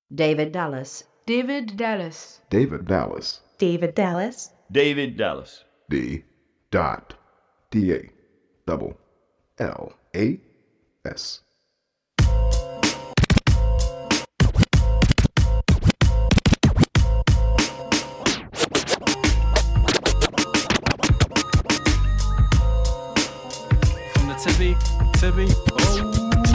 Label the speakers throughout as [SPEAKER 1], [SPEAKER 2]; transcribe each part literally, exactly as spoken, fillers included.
[SPEAKER 1] David Dallas.
[SPEAKER 2] David Dallas.
[SPEAKER 3] David Dallas.
[SPEAKER 4] David Dallas.
[SPEAKER 5] David Dallas.
[SPEAKER 3] D. Dot. D. A. Double. L. A. S.
[SPEAKER 6] From the Tibby, Tibby, oh.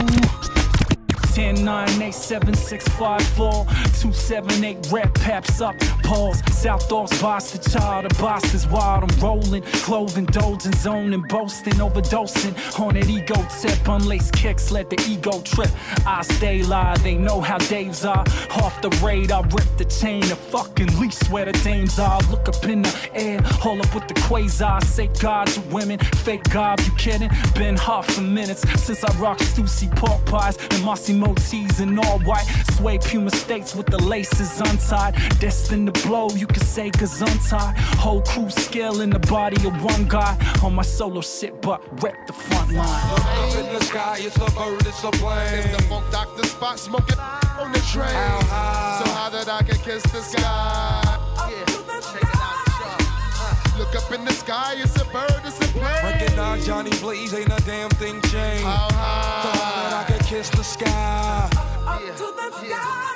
[SPEAKER 6] ten nine eight seven six five four two seven eight red paps up pause South Oaks Boston child the Boston's wild I'm rolling clothing dozing zoning boasting overdosing on that ego tip unlaced kicks let the ego trip I stay live they know how Dave's are off the radar rip the chain the fucking leash where the dames are look up in the air hold up with the quasar say God you women fake God you kidding been hot for minutes since I rocked Stussy pork pies and Massimo tees in all white sway Puma States with the laces untied destined to blow you can say cause untied whole crew skill in the body of one guy on my solo shit but rep the front line
[SPEAKER 7] look up in the sky it's a bird it's a plane it's the funk doctor spot smoking on the train how high so high that I can kiss the sky yeah check it out uh, look up in the sky it's a bird it's a plane recognize Johnny Blaze ain't a damn thing changed how high so high that I can kiss the sky up yeah. to the sky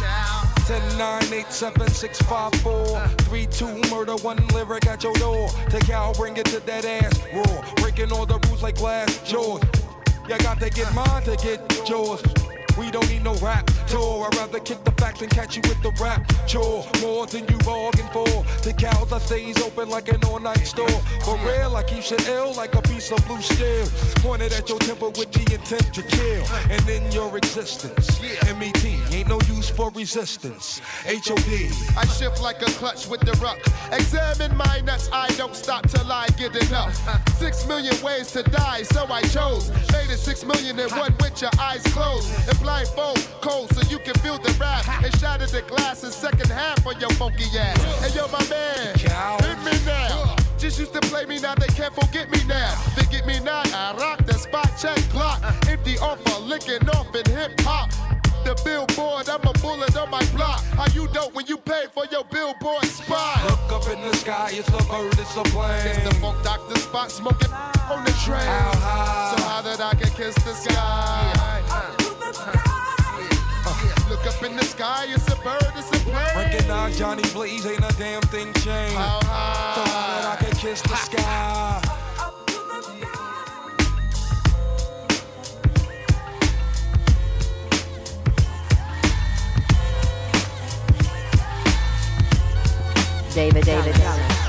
[SPEAKER 7] ten nine eight seven six five four three two murder one lyric at your door take out bring it to that ass roar breaking all the rules like glass jaws you got to get mine to get yours we don't need no rap tour I'd rather kick the facts and catch you with the rap chore more than you bargained for the cows I stays open like an all-night store for real I keep shit ill like a piece of blue steel pointed at your temple with the intent to kill and in your existence M E T ain't no use for resistance H O D I shift like a clutch with the ruck examine my nuts I don't stop till I get enough six million ways to die so I chose made it six million and one with your eyes closed and blindfold cold so you can feel the rap and shatter the glass in second half on your funky ass hey yo my man hit me now just used to play me now they can't forget me now forget me not I rock the spot check clock empty offer licking off in hip-hop the billboard I'm a bullet on my block how you dope when you pay for your billboard spot look up in the sky it's a bird it's a plane it's the funk doctor spot smoking on the train how high so high that I can kiss the sky uh, look up in the sky it's a bird it's a plane recognize Johnny Blaze ain't a damn thing changed how high so high that I can kiss the sky
[SPEAKER 1] David David Dallas.